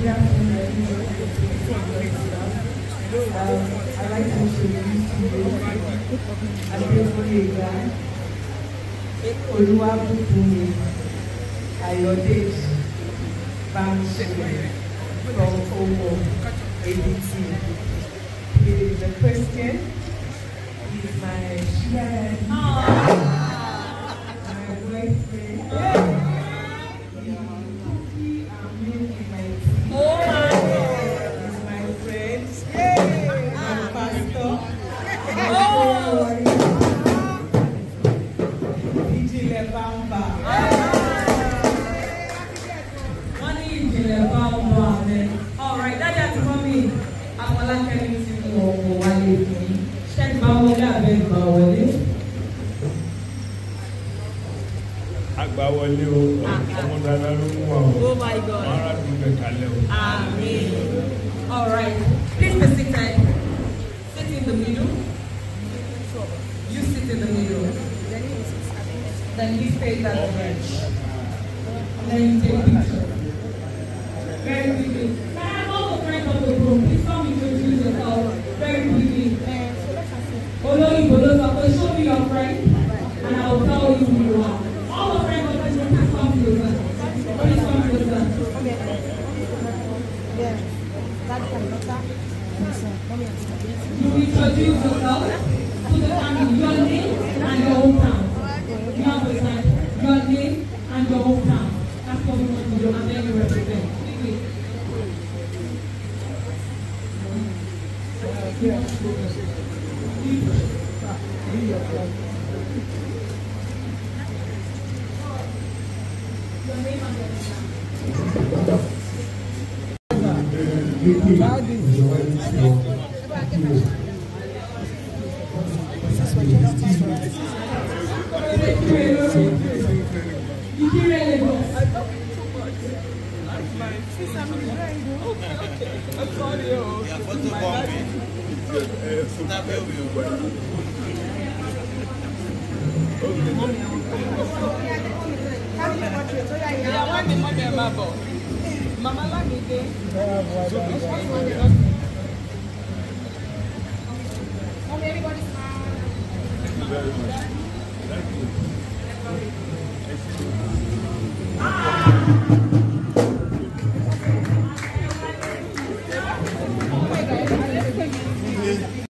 Good afternoon, everyone. I'd like to introduce to you Adegboyega, Ayodej Bankshin from Owo, ABC. He is the president. He's my sugar my boyfriend. Alright, that's for me. Afolakemi ti mú ọkọ̀ wálé fún mi. Ṣé ti bá wọlé àbẹ́ ìgbà wọlé? Àgbà wọlé o, ọmọ dada ló mú wa o. Oh my God. Wọ́n rà dùn bẹ̀ kalẹ̀ o. Amen. Alright, please be seated. Sit in the middle. You sit in the middle. Then you stay that way. Then you take a picture. Very quickly. Can I have all the friends of the room? Please come introduce yourself very quickly. Show me your friend, and I will tell you who you are. All the friends of the room, please come closer. Please come closer. You introduce yourself to the family, your name and your hometown. You understand? Your name and your hometown. That's what we want to do, and then you represent. Mama everybody smile.